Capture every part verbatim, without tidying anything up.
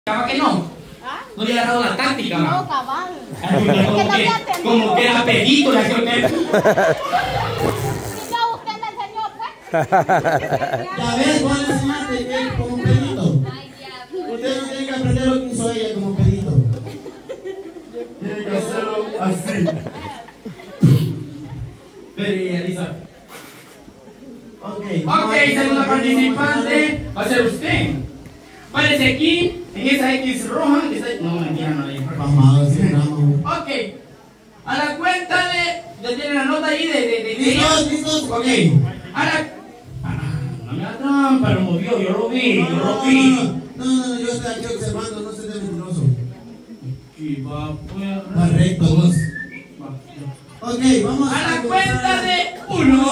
¿Capaz que no? ¿Ah? No le ha dado la táctica. No, cabal. Ay, como, Es que no que, te entendí. como que era pedito la que usted. ¿Y yo usted me enseñó, pues? Ya ves, vos le enseñaste que es como un pedito. Usted no tiene que aprender lo que hizo ella como pedito. Tiene que hacerlo así. Pero, Lisa. Ok. Ok, segunda participante va a ser usted. Párese aquí, en esa X roja que está... No, mentira, no le Vamos a ver si ganamos. Ok. A la cuenta de... ¿Ya tiene la nota ahí de... de, de, de ¿Listos? ¿Listos? Ok. A la... Ah, no me da trampa, lo movió, yo lo vi, yo lo vi. No, no, no, yo estoy aquí observando, no se te mentiroso. Aquí va, pues... Va recto, vos. Ok, vamos A a... la cuenta de uno,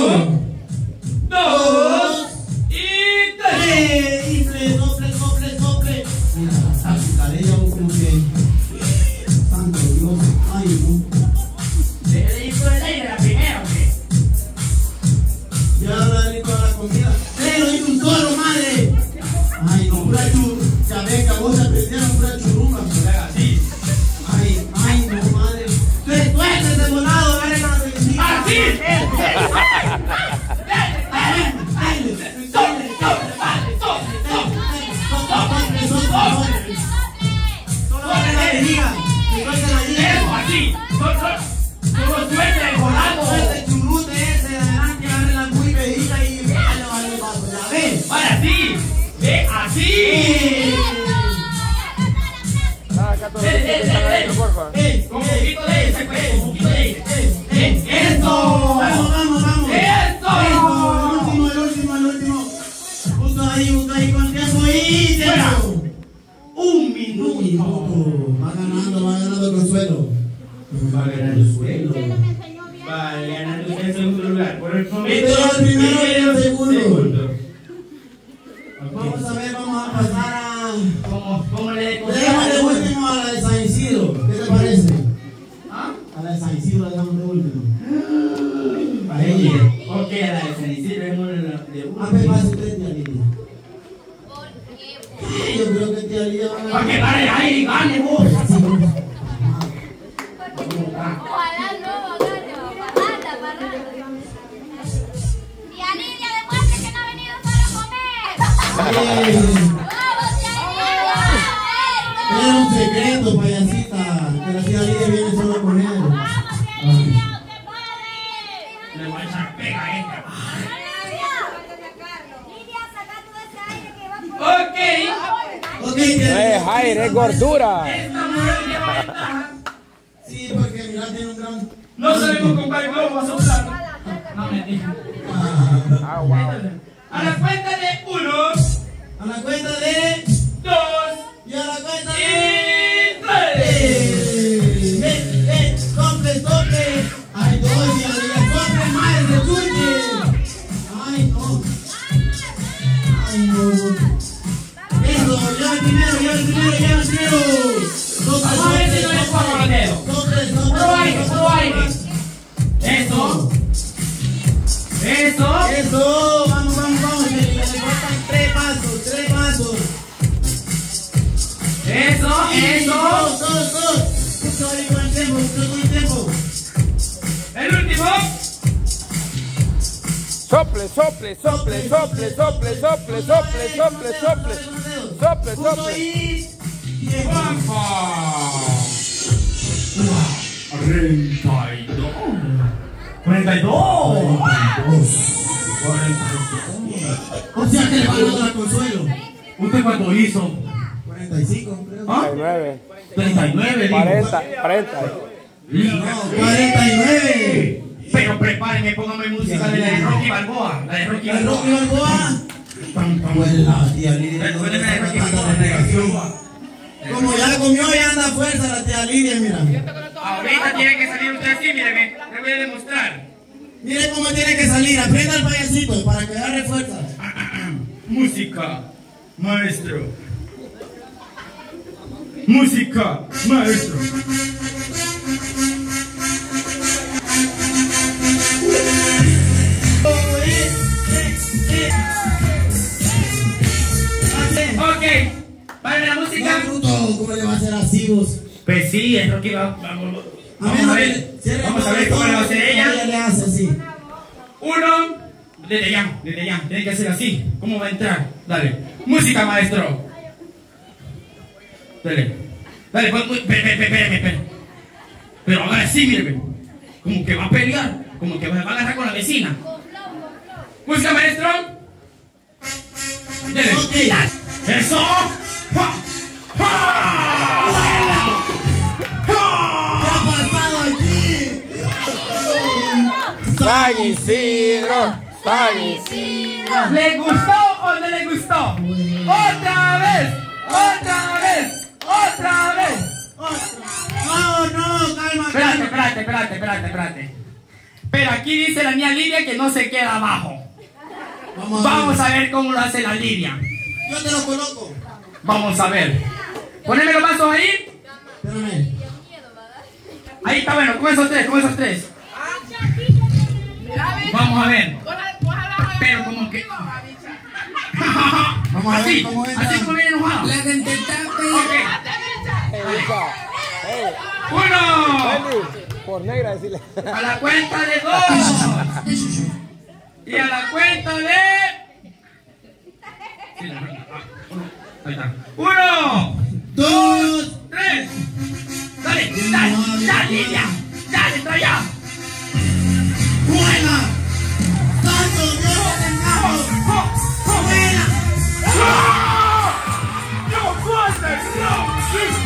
dos y tres. Triple, doble, doble, doble. Mira, la táctica de ella, vos como que... Santo Dios, ay, no. ¿Le hizo el aire la primera o qué? Ya ahora le toda la comida. ¡Eh, lo hizo un solo, madre! Ay, no, pura churrumba. Ya ves que a vos te aprendieron pura churrumba. Así. Ay, ay, no, madre. Suéltese, volado, dale la bendita. ¡Así! Solo dale la vejiga. Que suelte la Eso, guía. así. Solo suerte el volado. Suelte el churrute ese de adelante, agarre la muy vejiga y vale, vale, vale. ¿Ya ves? Ahora sí. Ve así. ¡Eh! Con un poquito de ese, pues, con un poquito de ese. ¡Eso! Vamos, vamos, vamos. ¡Eso! El último, el último, el último. Justo ahí, justo ahí con tiempo y Fuera. tiempo. Un Un minuto. minuto. Va ganando, va ganando Consuelo. Va ganando suelo. Usted no me enseñó bien. Va ganando usted en segundo lugar. Por el momento. Este es el primero y el segundo. Segundo. Vamos a ver, vamos a pasar a... ¿Cómo, cómo le Dejamos de último a la de San Isidro. ¿Qué te parece? ¿Ah? A la de San Isidro la dejamos de último. A Oye, ella. ok, a la de San Isidro es una de A ver, una. pase usted, tía Lidia. Yo creo que tía Lidia va a Para que ganar. gane el aire y gane vos. Ojalá no, gane, parranda, parranda. Tía Lidia, demuestre que no ha venido solo a comer. Eh, ¡Vamos, tía Lidia! Era un secreto, payasita. Que la tía Lidia viene solo con él. ¡Vamos, tía Lidia! ¡Usted puede! Le voy a echar pega a esta. Lidia, saca todo ese aire que va por... Ok. Ok, tía Lidia. Es aire, es gordura. Esta mujer lleva ventaja. Sí, porque mira, tiene un gran... No sabemos con cuál globo va a soplar. No, mentira. Ah, Ah, wow. A la cuenta de uno, a la cuenta de... dos Y a la cuenta y de... tres. ¡Eh! ¡Eh! ¡Eh! ¡Sople, sople! ¡Ay, no! ¡Ya le sople, madre! ¡Resuelve! ¡Ay, no! ¡Ay, no! ¡Eso! ¡Lleva el primero! ¡Lleva el primero! ¡Lleva el primero! ¡Sople, Vamos a ver si no le pongo los dedos. sople! ¡Sople! Puro aire, puro aire. Eso. Eso. ¡Eso! ¡Vamos, vamos, vamos! Le le faltan tres pasos, tres pasos. Eso, eso. ¡Todos, todos, todos! Justo ahí con el tiempo, justo con el tiempo. El último. Sople, sople, sople, sople, sople, sople, sople, sople, sople. Sople, Justo sople. ahí. Tiempo. Juanpa. treinta y dos. cuarenta y dos. O sea que le va a dar a Consuelo. ¿Usted cuánto hizo? cuarenta y cinco, creo. ¿Ah? treinta y nueve. treinta y nueve, digo. cuarenta, cuarenta. No, cuarenta y nueve. Pero prepárenme, pónganme música de la de Rocky Balboa. La de Rocky ¿La Rocky Balboa. Balboa? Buena, tía Lidia. Recuérdeme de Rocky Balboa, la de Como ya comió, ya anda fuerza la tía Lidia, mira. Ahorita tiene que salir usted así, míreme. Le voy a demostrar. Mire cómo tiene que salir. Aprenda el payasito para que agarre fuerza. Música, maestro. Música, maestro. Ok, para la música. ¿cómo le va a hacer así vos? Pues sí, es lo que va. Vamos, A vamos ver, a ver. Vamos a ver cómo le va a hacer ella. Ella le hace así. Uno, desde ya, desde ya. Tiene que hacer así. ¿Cómo va a entrar? Dale. Música, maestro. Dale. Dale, pues, pues, espérame, espérame, espérame. Pero ahora sí, mire. Como que va a pelear. Como que va a agarrar con la vecina. Música, maestro. Dale. Ok. Eso. ¡Ja! ¡Ja! ¿Qué ha pasado aquí? San Isidro, San Isidro. ¿Le gustó o no le gustó? ¡Otra vez! ¡Otra vez! ¡Otra vez! No, no, calma, Espérate, calma. espérate, espérate, espérate, espérate. Pero aquí dice la niña Lidia que no se queda abajo. Vamos a Vamos ver. a ver cómo lo hace la Lidia. Yo te lo coloco. Vamos a ver. Poneme los vasos ahí. Espérame. Ahí está bueno, con esos tres, con esos tres. Vamos a ver. Pero como que... Vamos a ver así, cómo entra. así como viene enojado. La gente está Ok. Hey, Uno. Wendy, por negra decirle. A la cuenta de dos. Y a la cuenta de... Sí, la- ah, uno. Ahí está. Uno. dos. Tres. Dale, dale, dale, Lidia. Dale, entra ya. ¡Buena! ¡Santo Dios del Cabo! ¡Buena! ¡No fuertes! ¡No!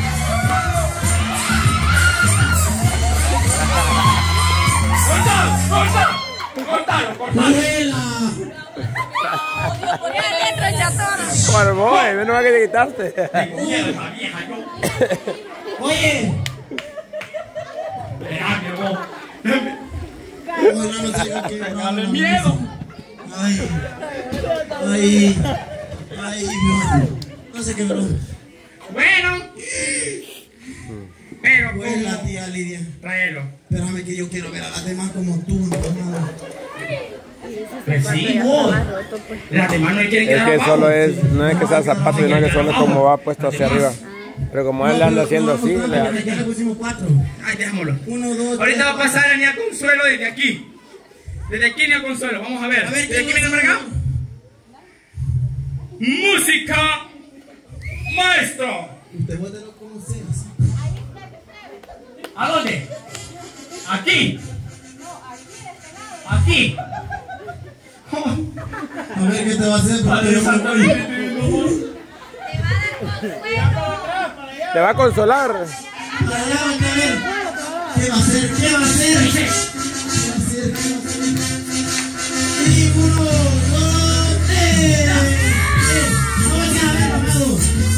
¡Cortalo! ¡Cortalo! ¡Cortalo! ¡Cortalo! ¡Buena! Ponía dentro el chatón. Por vos, menos mal que te quitaste. Tengo miedo a esa vieja, yo. Oye. Espérame, vos. Bueno, no sé qué. Dale miedo. Ay. Ay. Ay, no. No sé qué, bro. Bueno. Pero Buena, como... tía Lidia. Tráelo. Espérame que yo quiero ver a las demás como tú, hermano. Pues sí, vos. Las demás no quieren Es quedar que abajo. solo es, no es que sea zapato, sino que solo es como va puesto hacia arriba. Pero como él anda haciendo así, le Ya da. le pusimos cuatro. Ay, déjamelo. Uno, dos, Ahorita va a tres, pasar a Nia Consuelo desde aquí. Desde aquí Nia Consuelo, vamos a ver. A ver, Desde aquí ¿quién viene para acá. Música, maestro. Usted puede lo conoces. ¿A dónde? Aquí. Aquí. A ver qué te va a hacer, porque yo me voy. Te va a consolar. Para allá, a ver. ¿Qué va a hacer? ¿Qué va a hacer? ¿Qué va a hacer? ¿Qué va a hacer? Y uno, dos, tres. Vamos a ver, amado.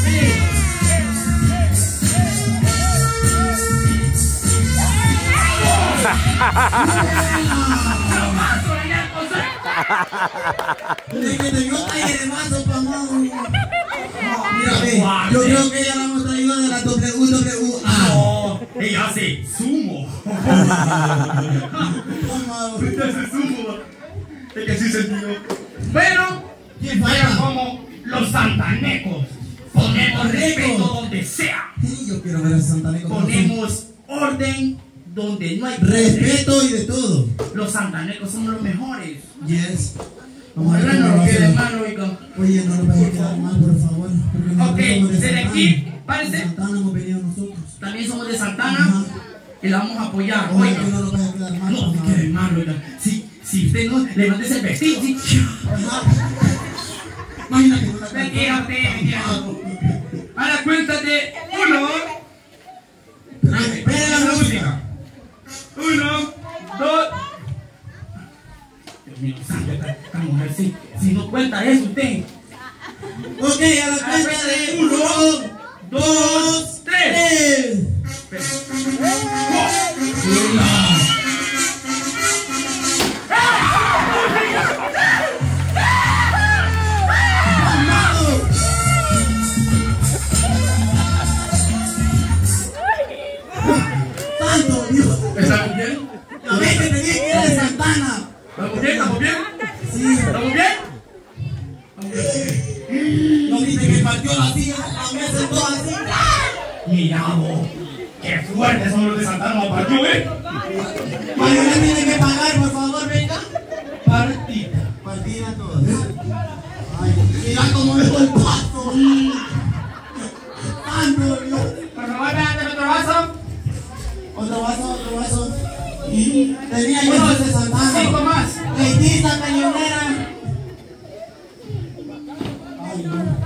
Es que tengo taller de vaso, pa' amado. Mira, ve, yo creo que ya la hemos traído de la W W A. No, ella hace sumo. Amado. Ella hace sumo. Es que sí sentido. Pero, ¿Quién pero falla? como los santanecos, ponemos respeto donde sea. Sí, yo quiero ver a Santa Nico. Ponemos orden donde no hay Respeto y de todo. Los santanecos somos los mejores. Yes. Vamos a ver Ojalá cómo no lo nos quede hacemos. mal, oiga. Oye, no nos vaya a quedar mal, por favor. Porque nosotros Ok, somos de desde Santana. aquí, parece- De Santana hemos venido nosotros. También somos de Santana Ajá. y la vamos a apoyar. Oye, Oiga, que no nos vaya a quedar mal. no por te favor. quede mal, oiga. Si, si usted no levanta ese vestido, sí. Ajá. Imagínate con la Mentira, usted, mentira. A la cuenta de uno. Espera la música. Uno, dos. Dios mío, santo, esta, esta mujer, si, si no cuenta eso usted. Ok, a la cuenta de uno, dos, tres. ¡Santo Dios! ¿Estamos bien? A ver, que te dije que era de Santana. ¿Estamos bien? ¿Estamos bien? Sí. ¿Estamos bien? Mira vos, qué fuertes son los de Santana para yo, ¿eh? Mañana tiene que pagar, por favor, venga. Partida. Partida todos. Ay, mira cómo me doy el paso. Tanto, Dios. Por favor, véate otro vaso. Otro vaso, otro vaso. Tenía yo Uno, de Santana. cinco más. Leitita, cañonera. Ay, no.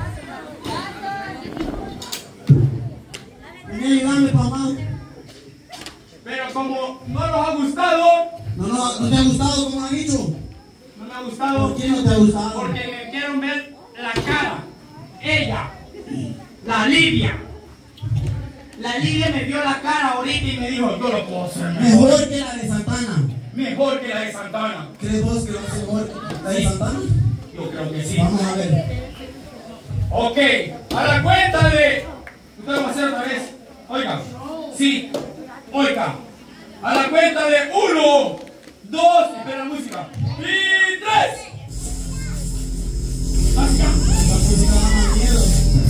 Venía a ayudarme, papá. Pero como no nos ha gustado, No, no, ¿no te ha gustado como ha dicho? no me ha gustado. ¿Por qué no te ha gustado? Porque me quieren ver la cara. Ella, la Lidia. La Lidia me vio la cara ahorita y me dijo, yo lo puedo hacer mejor. Mejor que la de Santana. Mejor que la de Santana. ¿Crees vos que lo hace mejor la de Santana? Yo creo que sí. Vamos a ver. Ok, a la cuenta de... Usted lo va a hacer otra vez. Oiga. Sí. Oiga. A la cuenta de uno, dos, espera la música. Y tres. Hacia. La música da más miedo.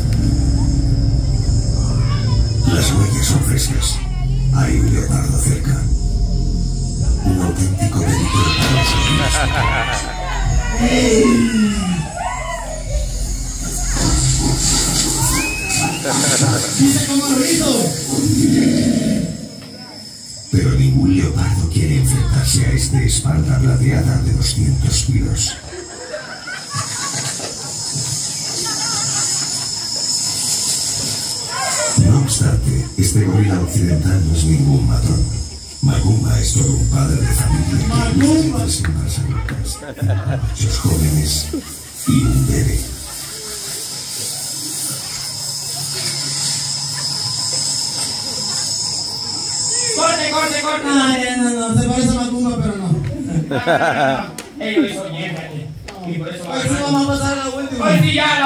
Las huellas son frescas. Hay un leopardo cerca. Un auténtico delito para las heridas. Dice como lo hizo. Pero ningún leopardo quiere enfrentarse a este espalda plateada de doscientos kilos. No obstante, este gorila occidental no es ningún matón. Magumba es todo un padre de familia que lucha sin pasarlas, muchos jóvenes y un bebé. Corte, corte, corte. Ay, no, no, no, se parece a Macumba, pero no. Ellos hizo mierda. Y por eso va a Hoy sí ganar. vamos a pasar a la última. Hoy sí ya.